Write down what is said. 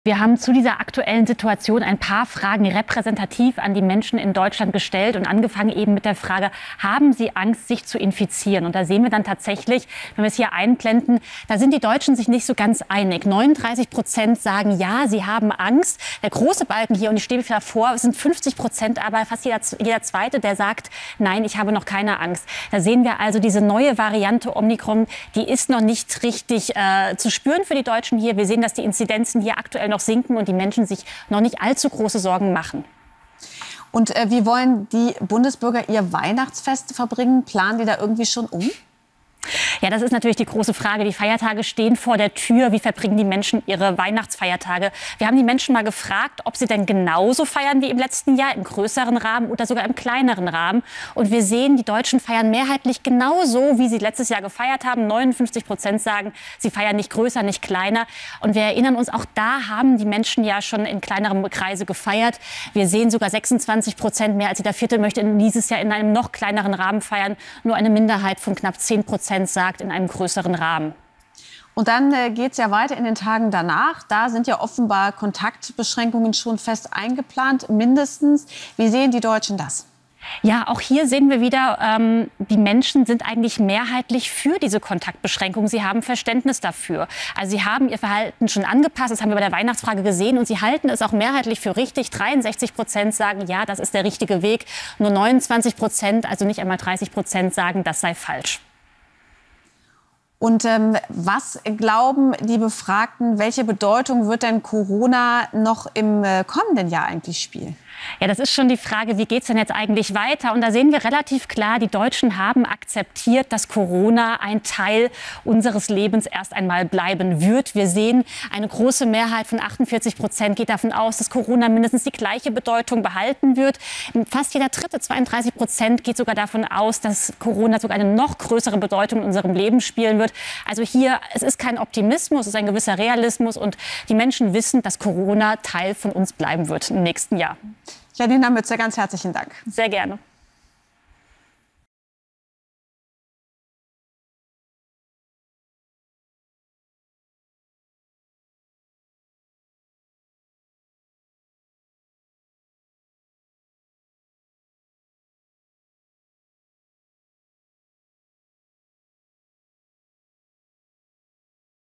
Wir haben zu dieser aktuellen Situation ein paar Fragen repräsentativ an die Menschen in Deutschland gestellt und angefangen eben mit der Frage, haben sie Angst, sich zu infizieren? Und da sehen wir dann tatsächlich, wenn wir es hier einblenden, da sind die Deutschen sich nicht so ganz einig. 39% sagen, ja, sie haben Angst. Der große Balken hier, und ich stehe davor, sind 50%, aber fast jeder Zweite, der sagt, nein, ich habe noch keine Angst. Da sehen wir also, diese neue Variante Omikron, die ist noch nicht richtig zu spüren für die Deutschen hier. Wir sehen, dass die Inzidenzen hier aktuell noch sinken und die Menschen sich noch nicht allzu große Sorgen machen. Und wie wollen die Bundesbürger ihr Weihnachtsfest verbringen? Planen die da irgendwie schon um? Ja, das ist natürlich die große Frage. Die Feiertage stehen vor der Tür. Wie verbringen die Menschen ihre Weihnachtsfeiertage? Wir haben die Menschen mal gefragt, ob sie denn genauso feiern wie im letzten Jahr, im größeren Rahmen oder sogar im kleineren Rahmen. Und wir sehen, die Deutschen feiern mehrheitlich genauso, wie sie letztes Jahr gefeiert haben. 59% sagen, sie feiern nicht größer, nicht kleiner. Und wir erinnern uns, auch da haben die Menschen ja schon in kleinerem Kreise gefeiert. Wir sehen sogar 26%, mehr als jeder Vierte möchte dieses Jahr in einem noch kleineren Rahmen feiern. Nur eine Minderheit von knapp 10% sagt, in einem größeren Rahmen. Und dann geht es ja weiter in den Tagen danach. Da sind ja offenbar Kontaktbeschränkungen schon fest eingeplant, mindestens. Wie sehen die Deutschen das? Ja, auch hier sehen wir wieder, die Menschen sind eigentlich mehrheitlich für diese Kontaktbeschränkung. Sie haben Verständnis dafür. Also sie haben ihr Verhalten schon angepasst. Das haben wir bei der Weihnachtsfrage gesehen. Und sie halten es auch mehrheitlich für richtig. 63% sagen, ja, das ist der richtige Weg. Nur 29%, also nicht einmal 30%, sagen, das sei falsch. Und was glauben die Befragten, welche Bedeutung wird denn Corona noch im kommenden Jahr eigentlich spielen? Ja, das ist schon die Frage, wie geht es denn jetzt eigentlich weiter? Und da sehen wir relativ klar, die Deutschen haben akzeptiert, dass Corona ein Teil unseres Lebens erst einmal bleiben wird. Wir sehen, eine große Mehrheit von 48% geht davon aus, dass Corona mindestens die gleiche Bedeutung behalten wird. Fast jeder Dritte, 32%, geht sogar davon aus, dass Corona sogar eine noch größere Bedeutung in unserem Leben spielen wird. Also hier, es ist kein Optimismus, es ist ein gewisser Realismus. Und die Menschen wissen, dass Corona Teil von uns bleiben wird im nächsten Jahr. Janina Mützer, ganz herzlichen Dank. Sehr gerne.